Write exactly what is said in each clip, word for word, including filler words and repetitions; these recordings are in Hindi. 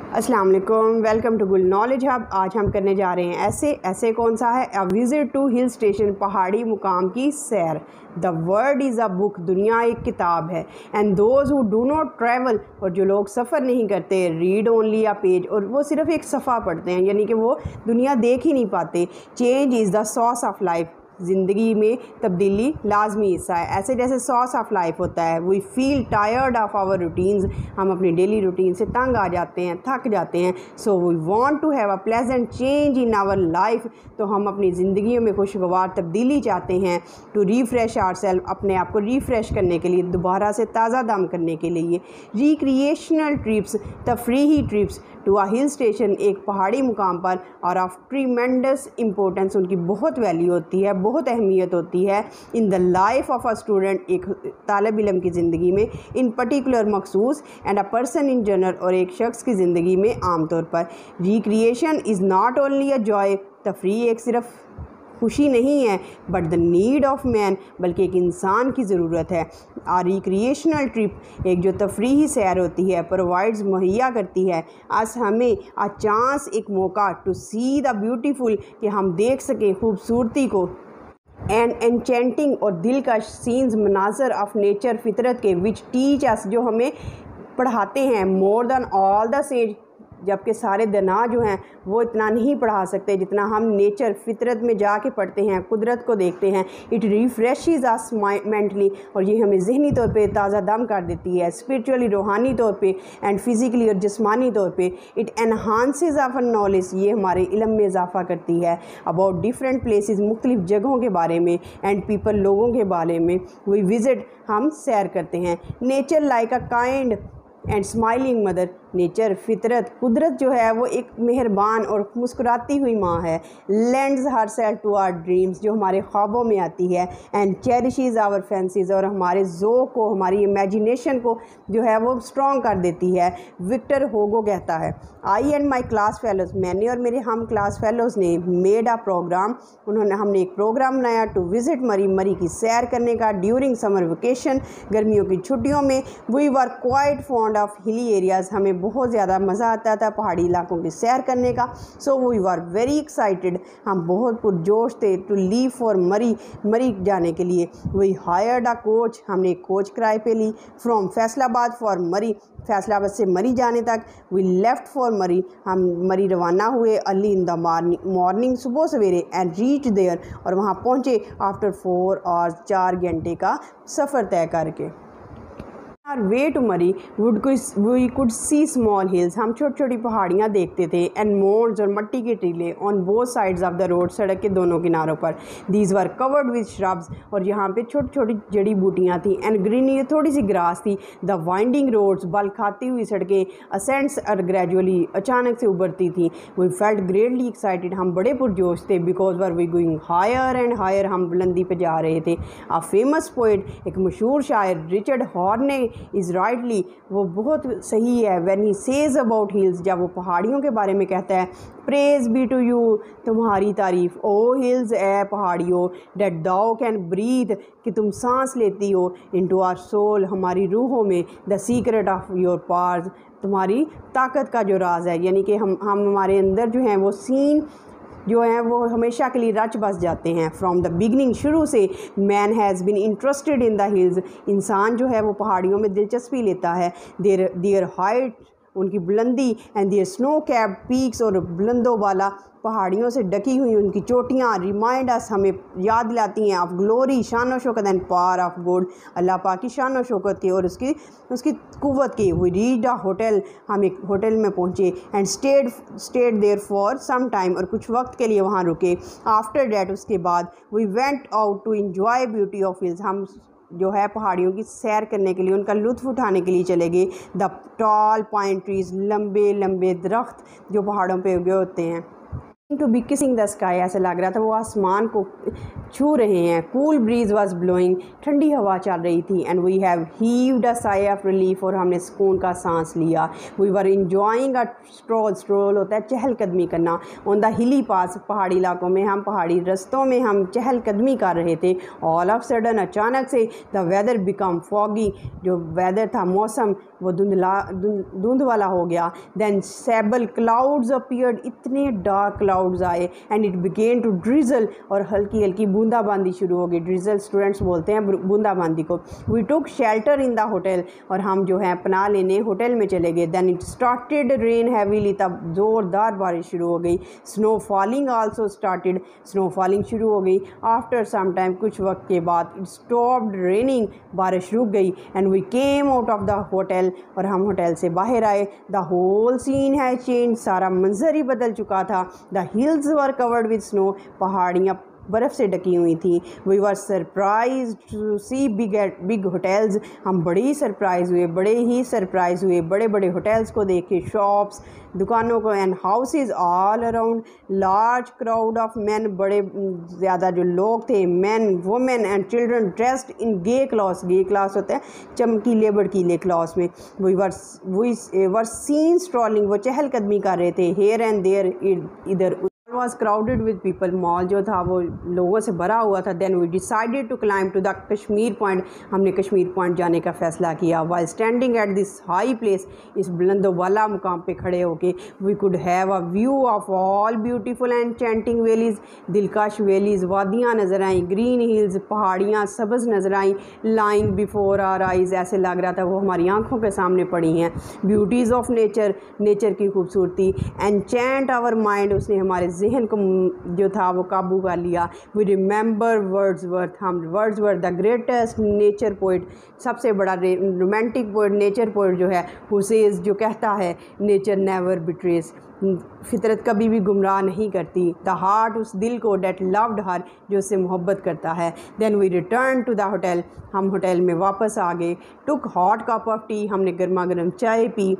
अस्सलाम वालेकुम, welcome to Gul knowledge hub. आज हम करने जा रहे हैं ऐसे ऐसे कौन सा है a visit to hill station, पहाड़ी मुकाम की सैर। The world is a book, दुनिया एक किताब है। And those who do not travel, और जो लोग सफ़र नहीं करते, रीड ओनली अ पेज, और वो सिर्फ़ एक सफ़ा पढ़ते हैं, यानी कि वो दुनिया देख ही नहीं पाते। Change is the sauce of life, ज़िंदगी में तब्दीली लाजमी हिस्सा है। ऐसे जैसे सॉस ऑफ लाइफ होता है। We feel tired of our routines, हम अपनी डेली रूटीन से तंग आ जाते हैं, थक जाते हैं। So we want to have a pleasant change in our life, तो हम अपनी ज़िंदगियों में खुशगवार तब्दीली चाहते हैं। टू रिफ़्रेश आवरसेल्फ, अपने आप को रिफ़्रेश करने के लिए, दोबारा से ताज़ा दम करने के लिए। रिक्रिएशनल ट्रिप्स, तफरीही trips to a hill station, एक पहाड़ी मुकाम पर, और ऑफ ट्रीमेंडस इम्पोर्टेंस, उनकी बहुत वैल्यू होती है, बहुत अहमियत होती है in the life of a student, एक तालिब इल्म की ज़िंदगी में, इन पर्टिकुलर मखसूस, and a person in general, और एक शख्स की ज़िंदगी में आम तौर पर। Recreation is not only a joy, तफरी एक सिर्फ खुशी नहीं है, but the need of man, बल्कि एक इंसान की ज़रूरत है। आ रिक्रिएशनल ट्रिप, एक जो तफरीही सैर होती है, प्रोवाइड्स मुहैया करती है आज हमें आ चांस, एक मौका, टू सी द ब्यूटीफुल, कि हम देख सकें खूबसूरती को, एंड एनचेंटिंग, और दिलकश सीन्स, मनाजर ऑफ नेचर, फितरत के, विच टीच अस, जो हमें पढ़ाते हैं, more than all the sages, जबकि सारे दना जो हैं वो इतना नहीं पढ़ा सकते जितना हम नेचर, फितरत में जाके पढ़ते हैं, कुदरत को देखते हैं। इट रिफ्रेशेस अस मेंटली, और ये हमें ज़हनी तौर पे ताज़ा दम कर देती है, स्पिरिचुअली, रूहानी तौर पे, एंड फिज़िकली और जिस्मानी तौर पे। इट एनहांसेस आवर नॉलेज, ये हमारे इल्म में इजाफ़ा करती है, अबाउट डिफरेंट प्लेसेस, मुख्तलिफ जगहों के बारे में, एंड पीपल, लोगों के बारे में। वी विज़िट, हम सैर करते हैं। Nature like a kind and smiling mother, nature, फितरत, कुदरत जो है वो एक मेहरबान और मुस्कुराती हुई माँ है। Lends her self to our dreams, जो हमारे ख्वाबों में आती है, एंड चेरिशेस आवर फैंसीज, और हमारे ज़ौक़ को, हमारी इमेजिनेशन को जो है वो स्ट्रॉन्ग कर देती है। विक्टर होगो कहता है, I and my class fellows, मैंने और मेरे हम क्लास फेलोज़ ने, मेड आ प्रोग्राम, उन्होंने हमने एक प्रोग्राम बनाया, टू विज़िट मरी, मरी की सैर करने का, ड्यूरिंग समर वेकेशन, गर्मियों की छुट्टियों में। We were quite fond of hilly areas, हमें बहुत ज़्यादा मज़ा आता था पहाड़ी इलाकों की सैर करने का। So we were very excited, हम बहुत पुरजोश थे, टू लीव फॉर मरी, मरी जाने के लिए। वी हायर्ड अ कोच, हमने एक कोच किराए पे ली, फ्रॉम फैसलाबाद फॉर मरी, फैसलाबाद से मरी जाने तक। वी लेफ़्ट फॉर मरी, हम मरी रवाना हुए, early in the morning, morning सुबह सवेरे, एंड रीच देयर, और वहाँ पहुँचे आफ्टर फोर और चार घंटे का सफ़र तय करके। Our way to Murree would we could see small hills, हम छोटी छोटी पहाड़ियाँ देखते थे, एंड मोर्स, और मट्टी के टीले, on both sides of the road, सड़क के दोनों किनारों पर। These were covered with shrubs, और यहाँ पे छोटी छोटी जड़ी बूटियाँ थी, एंड ग्रीनरी, थोड़ी सी ग्रास थी। द वाइंडिंग रोड्स, बल खाती हुई सड़कें, असेंट्स और ग्रेजुअली, अचानक से उभरती थी। वी फेल्ट ग्रेटली एक्साइटेड, हम बड़े पुरजोश थे, because were we going higher and higher, हम बुलंदी पे जा रहे थे। आ फेमस पोइट, एक मशहूर शायर, रिचर्ड हॉर्ने, इज़ राइटली, वो बहुत सही है, when he says about hills, जब वो पहाड़ियों के बारे में कहता है, प्रेज बी टू यू, तुम्हारी तारीफ़, ओ हिल्स, ए पहाड़ियों, डेट दाओ कैन ब्रीथ, कि तुम सांस लेती हो, इनटू आवर सोल, हमारी रूहों में, the secret of your powers, तुम्हारी ताकत का जो राज है, यानी कि हम हम हमारे अंदर जो हैं वो सीन जो हैं वो हमेशा के लिए रच बस जाते हैं। फ्रॉम द बिगनिंग, शुरू से, man has been interested in the hills, इंसान जो है वो पहाड़ियों में दिलचस्पी लेता है। देयर देयर हाइट, उनकी बुलंदी, and their snow cap peaks, और बुलंदों वाला पहाड़ियों से ढकी हुई उनकी चोटियाँ, रिमाइंड अस, हमें याद दिलाती हैं, ऑफ ग्लोरी, शान और शौकत, एंड पावर ऑफ गॉड, अल्लाह पाक की शान और शौकत की, और उसकी उसकी कुव्वत की। वी रीच्ड अ होटल, हम एक होटल में पहुँचे, and stayed stayed there for some time, और कुछ वक्त के लिए वहाँ रुके। आफ्टर डैट, उसके बाद, we went out to enjoy beauty of hills, हम जो है पहाड़ियों की सैर करने के लिए, उनका लुत्फ़ उठाने के लिए चले गए। द टॉल पाइन ट्रीज़, लंबे लंबे दरख्त जो पहाड़ों पे उगे होते हैं। To be kissing the sky, ऐसा लग रहा था वो आसमान को छू रहे हैं। कूल ब्रीज वॉज ब्लोइंग, ठंडी हवा चल रही थी। And we have heaved a sigh of relief, और हमने सुकून का सांस लिया। We were enjoying a stroll, stroll होता है चहलकदमी करना, ऑन द हिली पास, पहाड़ी इलाकों में, हम पहाड़ी रस्तों में हम चहलकदमी कर रहे थे। ऑल ऑफ सडन, अचानक से, द वेदर बिकम फॉगी, जो वेदर था, मौसम वो धुंधला धुंध वाला हो गया। देन सेबल क्लाउड्स अपीयर्ड, इतने डार्क क्लाउड्स आए and it began to drizzle, और हल्की हल्की बूंदाबांदी शुरू हो गई। ड्रिजल स्टूडेंट्स बोलते हैं बूंदाबांदी को। We took shelter in the hotel, और हम जो है पनाह लेने होटल में चले गए। Then it started rain heavily, तब ज़ोरदार बारिश शुरू हो गई। Snow falling also started, snow falling शुरू हो गई। आफ्टर सम टाइम, कुछ वक्त के बाद, इट स्टॉप्ड रेनिंग, बारिश रुक गई। And we came out of the hotel, और हम होटल से बाहर आए। The whole scene has change, सारा मंजर ही बदल चुका था। The hills were covered with snow, पहाड़ियाँ बर्फ़ से ढकी हुई थी। We were surprise to see big big hotels, हम बड़े ही सरप्राइज़ हुए, बड़े ही सरप्राइज़ हुए बड़े बड़े होटल्स को देख के, शॉप्स, दुकानों को, and houses all around. Large crowd of man, बड़े ज़्यादा जो लोग थे, man, women and children dressed in gay clothes, gay clothes होते हैं चमकीले बड़कीले क्लॉथ्स में। We were we were seen strolling, वो चहलकदमी कर रहे थे, हेयर एंड देयर, इधर was crowded with people, mall जो था वो लोगों से भरा हुआ था। then we decided to climb to the Kashmir point, हमने कश्मीर पॉइंट जाने का फ़ैसला किया। while standing at this high place, इस बुलंदोबाला मुकाम पे खड़े होके, we could have a view of all beautiful and enchanting valleys, दिलकश वैलीज़, वादियाँ नज़र आईं, ग्रीन हिल्स, पहाड़ियाँ सब्ज़ नज़र आईं, lying before our eyes, ऐसे लग रहा था वो हमारी आँखों के सामने पड़ी हैं। ब्यूटीज़ ऑफ नेचर, नेचर की खूबसूरती, enchant our mind, उसने हमारे जहन को जो था वो काबू कर लिया। वी रिमेंबर वर्ड्सवर्थ, हम Wordsworth the greatest nature poet, सबसे बड़ा रोमांटिक पोइट, नेचर पोइट जो है, हु सेज, जो कहता है, नेचर नेवर बिट्रेस, फितरत कभी भी गुमराह नहीं करती। द हार्ट, उस दिल को, डेट लव्ड हर, जो उससे मोहब्बत करता है। Then we return to the hotel, हम होटल में वापस आ गए। Took hot cup of tea, हमने गर्मा गर्म चाय पी।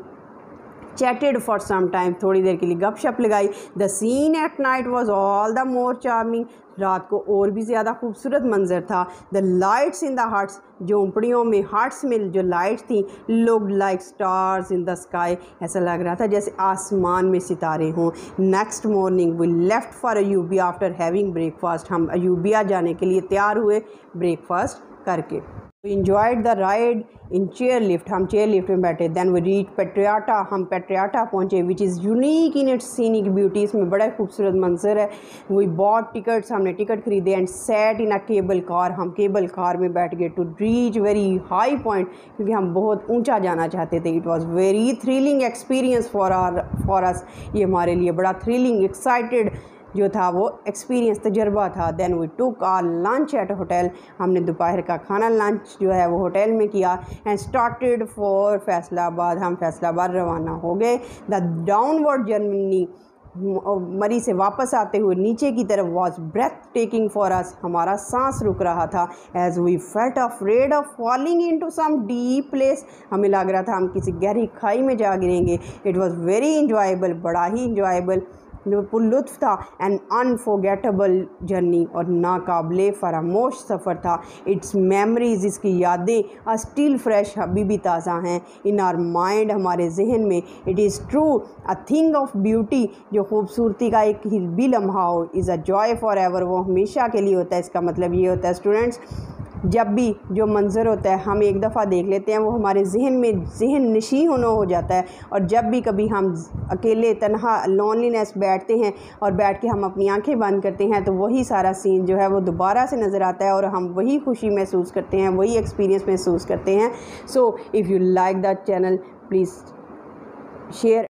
चैटेड फॉर सम टाइम, थोड़ी देर के लिए गपशप लगाई। The scene at night was all the more charming, रात को और भी ज़्यादा खूबसूरत मंजर था। The lights in the huts, झोंपड़ियों में, हट्स में जो लाइट्स थी, looked like stars in the sky, ऐसा लग रहा था जैसे आसमान में सितारे हों। Next morning we left for Ayubia after having breakfast, हम अयूबिया जाने के लिए तैयार हुए ब्रेकफास्ट करके। We enjoyed the ride in chair lift, हम चेयर लिफ्ट में बैठे। then we reached पेट्रियाटा, हम पेट्रियाटा पहुँचे, which is unique in its scenic beauty, इसमें बड़ा खूबसूरत मंजर है। we bought tickets, हमने टिकट खरीदे, and sat in a cable car, हम केबल कार में बैठ गए। to reach very high point, क्योंकि हम बहुत ऊंचा जाना चाहते थे। it was very thrilling experience for our for us, ये हमारे लिए बड़ा थ्रिलिंग, एक्साइटेड जो था वो एक्सपीरियंस, तजर्बा था। Then we took our lunch at hotel, हमने दोपहर का खाना लंच जो है वो होटल में किया। एंड स्टार्टेड फॉर फैसलाबाद, हम फैसलाबाद रवाना हो गए। द डाउनवर्ड जर्नी, मरी से वापस आते हुए नीचे की तरफ, was breath taking for us, हमारा सांस रुक रहा था। As we felt afraid of falling into some deep place, हमें लग रहा था हम किसी गहरी खाई में जा गिरेंगे। इट वॉज वेरी इंजॉयबल, बड़ा ही इंजॉयबल, जो पुरलुत्फ़ था। एंड अनफॉरगेटेबल जर्नी, और नाकाबिले फरामोश सफ़र था। इट्स मेमोरीज़, इसकी यादें, आर स्टिल फ्रेश, अभी भी ताज़ा हैं। इन आर माइंड, हमारे जहन में। It is true a thing of beauty, जो खूबसूरती का एक भी लम्हा हो, is a joy for ever, वो हमेशा के लिए होता है। इसका मतलब ये होता है स्टूडेंट्स, जब भी जो मंज़र होता है हम एक दफ़ा देख लेते हैं, वो हमारे जहन में जहन नशी होना हो जाता है। और जब भी कभी हम अकेले तन्हा लोनलीनेस बैठते हैं और बैठ के हम अपनी आंखें बंद करते हैं, तो वही सारा सीन जो है वो दोबारा से नज़र आता है, और हम वही खुशी महसूस करते हैं, वही एक्सपीरियंस महसूस करते हैं। So if you like that channel, please share.